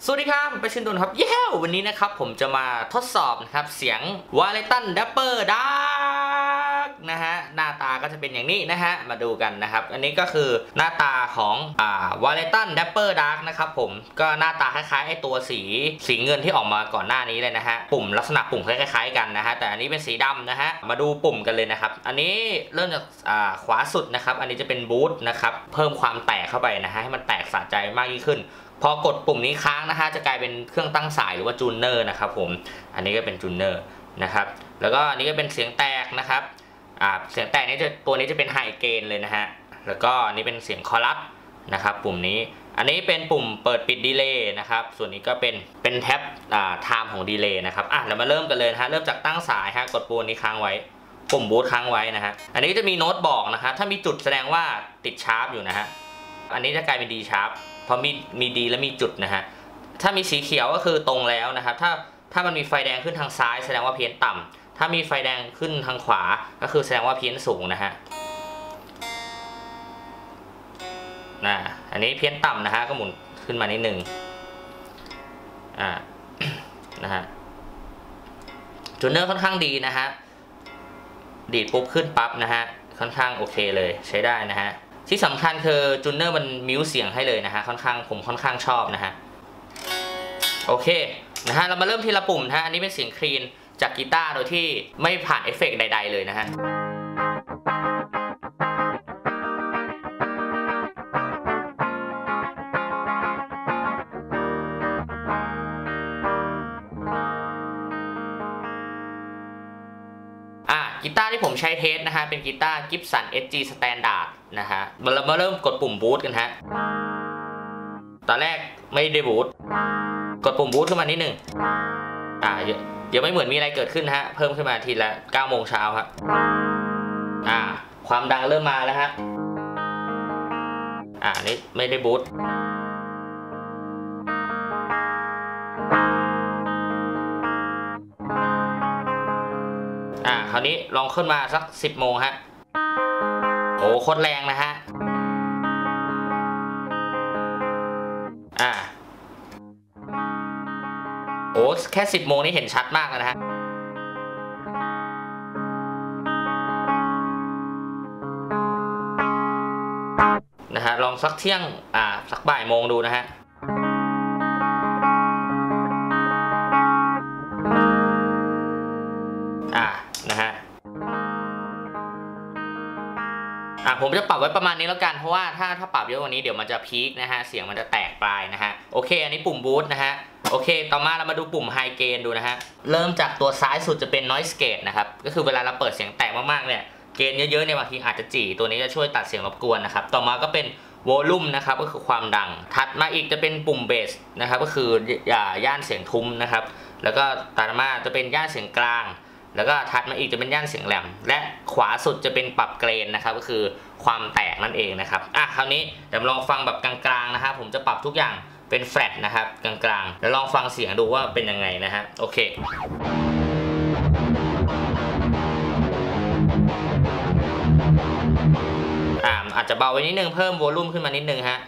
สวัสดีครับผมไปชินดุนครับเย้วันนี้นะครับผมจะมาทดสอบนะครับเสียง Waleton Dapper Dark นะฮะหน้าตาก็จะเป็นอย่างนี้นะฮะมาดูกันนะครับอันนี้ก็คือหน้าตาของWaleton Dapper Dark นะครับผมก็หน้าตาคล้ายๆไอตัวสีเงินที่ออกมาก่อนหน้านี้เลยนะฮะปุ่มลักษณะปุ่มคล้ายๆกันนะฮะแต่อันนี้เป็นสีดำนะฮะมาดูปุ่มกันเลยนะครับอันนี้เริ่มจากขวาสุดนะครับอันนี้จะเป็นบูทนะครับเพิ่มความแตกเข้าไปนะฮะให้มันแตกสะใจมากยิ่งขึ้นพอกดปุ่มนี้ค้างนะฮะจะกลายเป็นเครื่องตั้งสายหรือว่าจูนเนอร์นะครับผมอันนี้ก็เป็นจูนเนอร์นะครับแล้วก็อันนี้ก็เป็นเสียงแตกนะครับเสียงแตกนี้ตัวนี้จะเป็นไฮเกนเลยนะฮะแล้วก็อันนี้เป็นเสียงคอรัสนะครับปุ่มนี้อันนี้เป็นปุ่มเปิดปิดดีเลย์นะครับส่วนนี้ก็เป็นแท็บไทม์ของดีเลย์นะครับเรามาเริ่มกันเลยนะฮะเริ่มจากตั้งสายฮะกดปุ่มนี้ค้างไว้ปุ่มบูทค้างไว้นะฮะอันนี้จะมีโน้ตบอกนะครับถ้ามีจุดแสดงว่าติดชาร์ปอยู่นะฮะอันนี้จะกลายเป็น D sharp เพราะมีดีและมีจุดนะฮะถ้ามีสีเขียวก็คือตรงแล้วนะครับถ้ามันมีไฟแดงขึ้นทางซ้ายแสดงว่าเพี้ยนต่ำถ้ามีไฟแดงขึ้นทางขวาก็คือแสดงว่าเพี้ยนสูงนะฮะอันนี้เพี้ยนต่ำนะฮะก็หมุนขึ้นมานิดนึงนะฮะจูนเนอร์ค่อนข้างดีนะฮะดีดปุ๊บขึ้นปั๊บนะฮะค่อนข้างโอเคเลยใช้ได้นะฮะที่สำคัญคือจูนเนอร์มันมิวเสียงให้เลยนะฮะผมค่อนข้างชอบนะฮะโอเคนะฮะเรามาเริ่มทีละปุ่มนะฮะอันนี้เป็นเสียงคลีนจากกีตาร์โดยที่ไม่ผ่านเอฟเฟกต์ใดๆเลยนะฮะกีตาร์ที่ผมใช้เทสนะฮะเป็นกีตาร์ Gibson SG Standard นะฮะเรามาเริ่มกดปุ่มบูทกันฮะตอนแรกไม่ได้บูทกดปุ่มบูทขึ้นมานิดหนึ่งเดี๋ยวไม่เหมือนมีอะไรเกิดขึ้นฮะเพิ่มขึ้นมาทีละ9 โมงเช้าครับความดังเริ่มมาแล้วฮะนี่ไม่ได้บูทคราวนี้ลองขึ้นมาสัก10 โมงฮะโอ้โคตรแรงนะฮะโอ้แค่10 โมงนี่เห็นชัดมากเลยนะฮะลองสักเที่ยงสักบ่ายโมงดูนะฮะผมจะปรับไว้ประมาณนี้แล้วกันเพราะว่าถ้าปรับเยอะกว่านี้เดี๋ยวมันจะพีคนะฮะเสียงมันจะแตกปลายนะฮะโอเคอันนี้ปุ่มบูทนะฮะโอเคต่อมาเรามาดูปุ่มไฮเกนดูนะฮะเริ่มจากตัวซ้ายสุดจะเป็น noise gate นะครับก็คือเวลาเราเปิดเสียงแตกมากๆเนี่ยเกณฑ์เยอะๆเนี่ยบางทีอาจจะจี่ตัวนี้จะช่วยตัดเสียงรบกวนนะครับต่อมาก็เป็นวอลลุ่มนะครับก็คือความดังถัดมาอีกจะเป็นปุ่มเบสนะครับก็คือย่านเสียงทุ้มนะครับแล้วก็ต่อมาจะเป็นย่านเสียงกลางแล้วก็ถัดมาอีกจะเป็นย่านเสียงแหลมและขวาสุดจะเป็นปรับเกรนนะครับก็คือความแตกนั่นเองนะครับคราวนี้เดี๋ยวลองฟังแบบกลางๆนะครับผมจะปรับทุกอย่างเป็นแฟลตนะครับกลางๆแล้วลองฟังเสียงดูว่าเป็นยังไงนะฮะโอเคอาจจะเบาไว้นิดนึงเพิ่มวอลลุ่มขึ้นมานิดนึงฮะ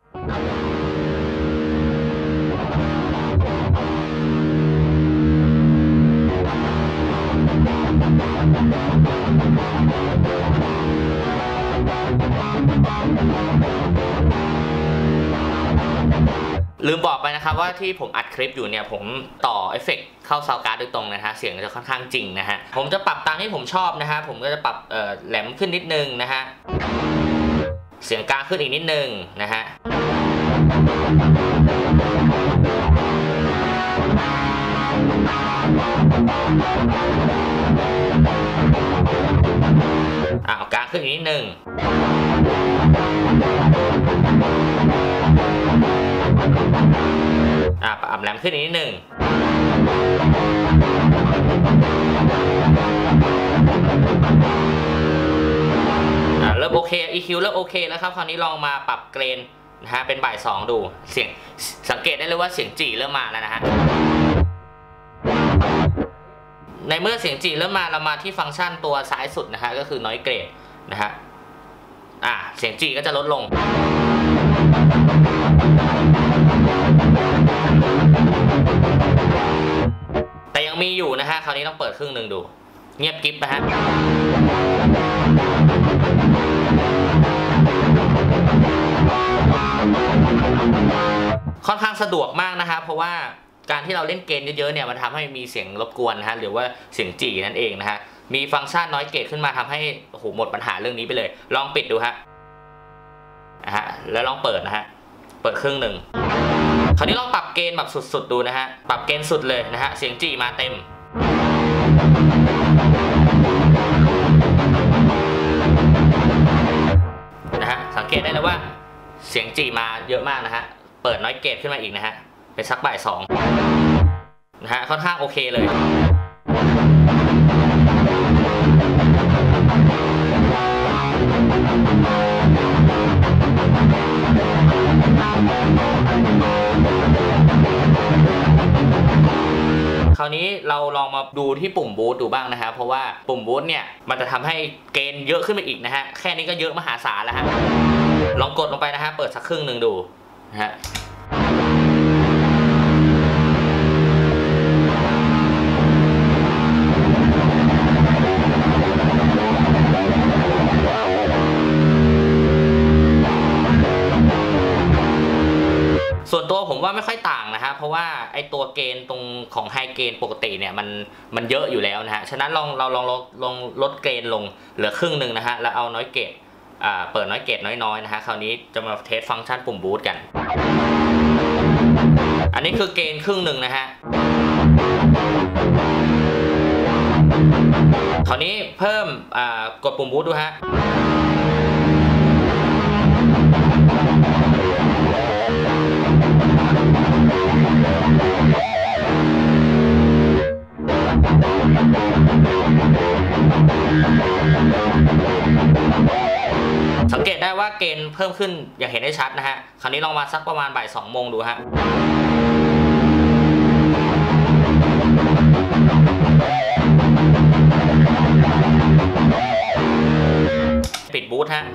ลืมบอกไปนะครับว่าที่ผมอัดคลิปอยู่เนี่ยผมต่อเอฟเฟกต์เข้าซาวด์การ์ดโดยตรงนะฮะเสียงจะค่อนข้างจริงนะฮะผมจะปรับตามที่ผมชอบนะฮะผมก็จะปรับแหลมขึ้นนิดนึงนะฮะเสียงกลางขึ้นอีกนิดนึงนะฮะเอากลางขึ้นอีกนิดนึงปรับแหลมขึ้นอีกนิดนึงเริ่มโอเค EQ เริ่มโอเคแล้วครับคราวนี้ลองมาปรับเกรนนะฮะเป็นบ่าย2ดูเสียงสังเกตได้เลยว่าเสียงจี่เริ่มมาแล้วนะฮะในเมื่อเสียงจี่เริ่มมาเรามาที่ฟังก์ชันตัวซ้ายสุดนะฮะก็คือ noise gate นะฮะเสียงจี่ก็จะลดลงมีอยู่นะฮะคราวนี้ต้องเปิดครึ่งหนึ่งดูเงียบกิ๊บนะฮะค่อนข้างสะดวกมากนะครับเพราะว่าการที่เราเล่นเกมเยอะๆเนี่ยมันทำให้มีเสียงรบกวนนะฮะหรือว่าเสียงจี่นั่นเองนะฮะมีฟังก์ชันน้อยเกตขึ้นมาทำให้โอ้โหหมดปัญหาเรื่องนี้ไปเลยลองปิดดูฮะแล้วลองเปิดนะฮะเปิดครึ่งหนึ่งคราวนี้ลองปรับเกณฑ์แบบสุดๆดูนะฮะปรับเกณฑ์สุดเลยนะฮะเสียงจี่มาเต็มนะฮะสังเกตได้เลยว่าเสียงจี่มาเยอะมากนะฮะเปิดน้อยเกตขึ้นมาอีกนะฮะเป็นสักบ่าย 2นะฮะค่อนข้างโอเคเลยคราวนี้เราลองมาดูที่ปุ่มบูสต์ดูบ้างนะครับเพราะว่าปุ่มบูสต์เนี่ยมันจะทำให้เกณฑ์เยอะขึ้นไปอีกนะฮะแค่นี้ก็เยอะมหาศาลแล้วฮะลองกดลงไปนะฮะเปิดสักครึ่งหนึ่งดูนะฮะส่วนตัวผมว่าไม่ค่อยต่างนะฮะเพราะว่าไอตัวเกณฑ์ตรงของไฮเกณฑ์ปกติเนี่ยมันเยอะอยู่แล้วนะฮะฉะนั้นเราลองลดเกณฑ์ลงเหลือครึ่งหนึ่งนะฮะแล้วเอาน้อยเกณฑ์เปิดน้อยเกณฑ์น้อยๆนะฮะคราวนี้จะมาเทสฟังก์ชันปุ่มบูสต์กันอันนี้คือเกณฑ์ครึ่งหนึ่งนะฮะคราวนี้เพิ่มกดปุ่มบูสต์ดูฮะสังเกตได้ว่าเกณฑ์เพิ่มขึ้นอย่างเห็นได้ชัดนะฮะคราวนี้ลองมาสักประมาณบ่าย 2 โมงดูฮะปิดบูทฮะ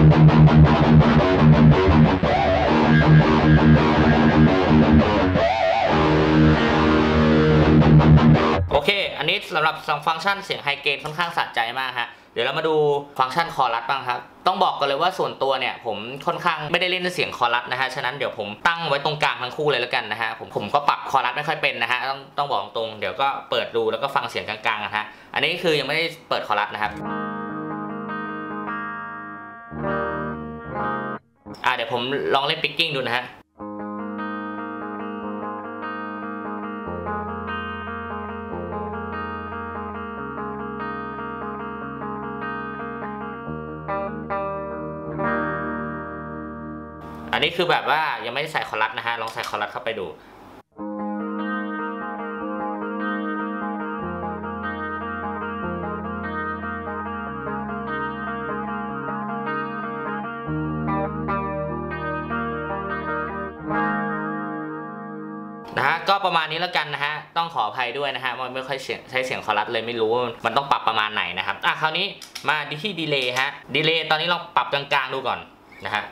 โอเคอันนี้สำหรับฟังก์ชันเสียงไฮเกนค่อนข้างสะใจมากฮะเดี๋ยวเรามาดูฟังก์ชันคอรัสบ้างครับต้องบอกกันเลยว่าส่วนตัวเนี่ยผมค่อนข้างไม่ได้เล่นเสียงคอรัสนะฮะฉะนั้นเดี๋ยวผมตั้งไว้ตรงกลางทั้งคู่เลยแล้วกันนะฮะผมก็ปรับคอรัสไม่ค่อยเป็นนะฮะต้องบอกตรงเดี๋ยวก็เปิดดูแล้วก็ฟังเสียงกลางๆนะฮะอันนี้คือยังไม่ได้เปิดคอรัสนะครับเดี๋ยวผมลองเล่นปิกกิ้งดูนะฮะอันนี้คือแบบว่ายังไม่ได้ใส่คอรัสนะฮะลองใส่คอรัสเข้าไปดูนะฮะก็ประมาณนี้แล้วกันนะฮะต้องขออภัยด้วยนะฮะมันไม่ค่อยใช้เสียงคอรัสเลยไม่รู้ว่ามันต้องปรับประมาณไหนนะครับคราวนี้มาที่ดีเลย์ฮะดีเลย์ตอนนี้ลองปรับกลางๆดูก่อนนะฮะ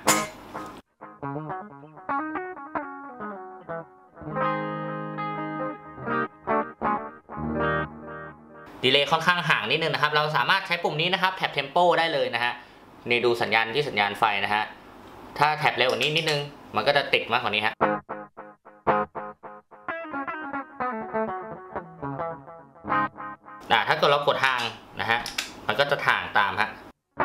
ดีเลย์ค่อนข้างห่างนิดนึงนะครับเราสามารถใช้ปุ่มนี้นะครับแท็บเทมโปได้เลยนะฮะนี่ดูสัญญาณที่สัญญาณไฟนะฮะถ้าแท็บเร็วกว่านี้นิดนึงมันก็จะติดมากกว่านี้ฮะถ้าเกิดเรากดห่างนะฮะมันก็จะห่างตามฮะ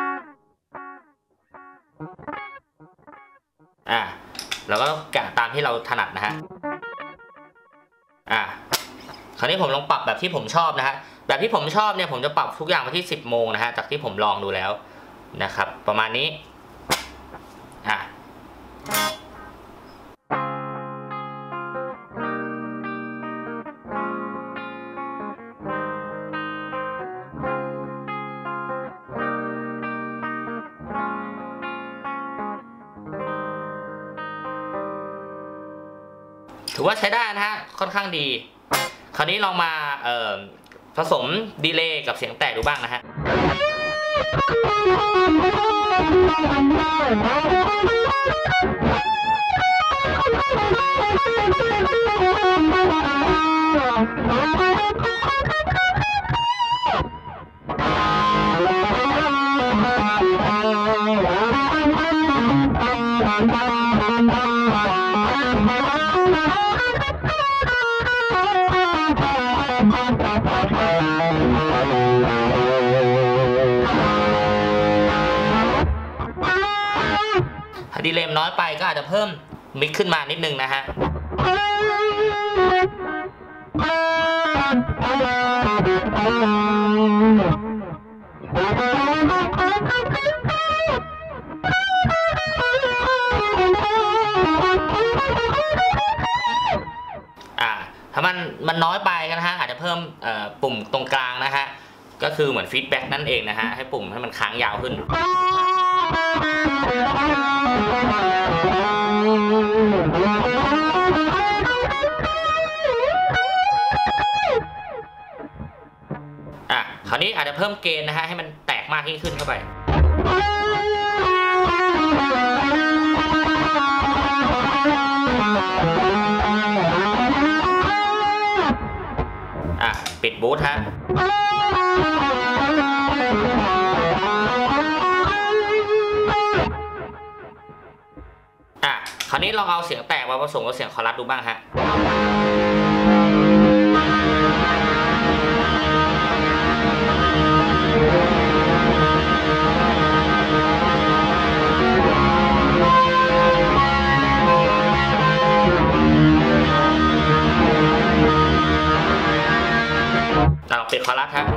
แล้วก็กะตามที่เราถนัดนะฮะคราวนี้ผมลองปรับแบบที่ผมชอบนะฮะแบบที่ผมชอบเนี่ยผมจะปรับทุกอย่างไปที่10 โมงนะฮะจากที่ผมลองดูแล้วนะครับประมาณนี้ถือว่าใช้ได้นะฮะค่อนข้างดีคราวนี้ลองมาผสมดีเลย์กับเสียงแตกดูบ้างนะฮะน้อยไปก็อาจจะเพิ่มมิกขึ้นมานิดนึงนะฮะถ้ามันน้อยไปกันนะฮะอาจจะเพิ่มปุ่มตรงกลางนะฮะก็คือเหมือนฟีดแบ็กนั่นเองนะฮะให้ปุ่มให้มันค้างยาวขึ้นคราวนี้อาจจะเพิ่มเกณฑ์นะฮะให้มันแตกมากยิ่งขึ้นเข้าไปปิดบูทฮะคราวนี้ลองเอาเสียงแตกมาผสมกับเสียงคอรัสดูบ้างฮะปิดคอรัสฮะ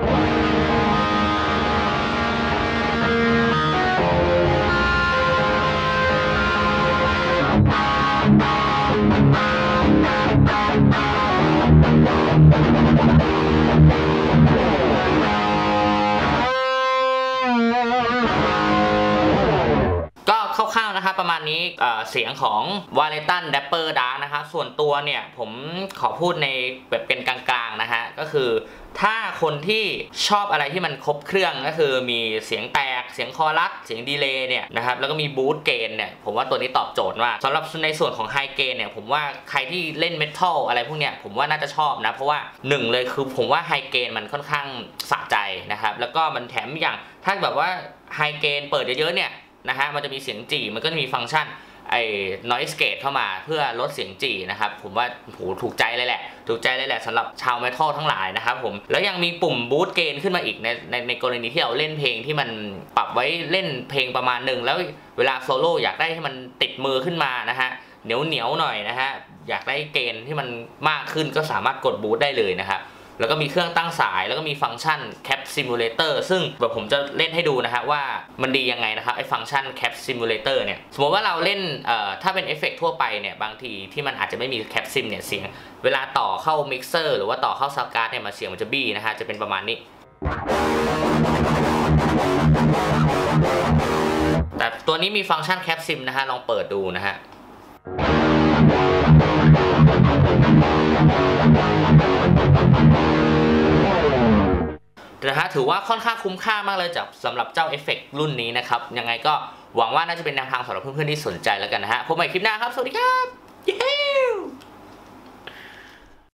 ก็คร่าวๆนะครับประมาณนี้เสียงของ Waletan Dapper Dark นะครับส่วนตัวเนี่ยผมขอพูดในแบบเป็นกลางๆนะฮะก็คือถ้าคนที่ชอบอะไรที่มันครบเครื่องก็คือมีเสียงแตกเสียงคอรัสเสียงดีเลย์เนี่ยนะครับแล้วก็มีบูทเกนเนี่ยผมว่าตัวนี้ตอบโจทย์มากสำหรับในส่วนของไฮเกนเนี่ยผมว่าใครที่เล่นเมทัลอะไรพวกเนี้ยผมว่าน่าจะชอบนะเพราะว่า1เลยคือผมว่าไฮเกนมันค่อนข้างสะใจนะครับแล้วก็มันแถมอย่างถ้าแบบว่าไฮเกนเปิดเยอะๆเนี่ยนะฮะมันจะมีเสียงจี่มันก็จะมีฟังก์ชันnoise gate เข้ามาเพื่อลดเสียงจี่นะครับผมว่าโหถูกใจเลยแหละสำหรับชาวเมทัลทั้งหลายนะครับผมแล้วยังมีปุ่มบูทเกนขึ้นมาอีกในกรณีที่เราเล่นเพลงที่มันปรับไว้เล่นเพลงประมาณหนึ่งแล้วเวลาโซโล่อยากได้ให้มันติดมือขึ้นมานะฮะเหนียวหน่อยนะฮะอยากได้เกนที่มันมากขึ้นก็สามารถกดบูทได้เลยนะครับแล้วก็มีเครื่องตั้งสายแล้วก็มีฟังก์ชัน Cap Simulator ซึ่งแบบผมจะเล่นให้ดูนะฮะว่ามันดียังไงนะครับไอ้ฟังก์ชัน Cap Simulator เนี่ยสมมติว่าเราเล่นถ้าเป็นเอฟเฟกต์ทั่วไปเนี่ยบางทีที่มันอาจจะไม่มี Cap Sim เนี่ยเสียงเวลาต่อเข้ามิกเซอร์หรือว่าต่อเข้าซาวด์การ์ดเนี่ยมาเสียงมันจะบี้นะฮะจะเป็นประมาณนี้แต่ตัวนี้มีฟังก์ชัน Cap Sim นะฮะลองเปิดดูนะฮะนะฮะถือว่าค่อนข้างคุ้มค่ามากเลยสำหรับเจ้าเอฟเฟกต์รุ่นนี้นะครับยังไงก็หวังว่าน่าจะเป็นแนวทางสำหรับเพื่อนๆที่สนใจแล้วกันนะฮะพบกันใหม่คลิปหน้าครับสวัสดีครับ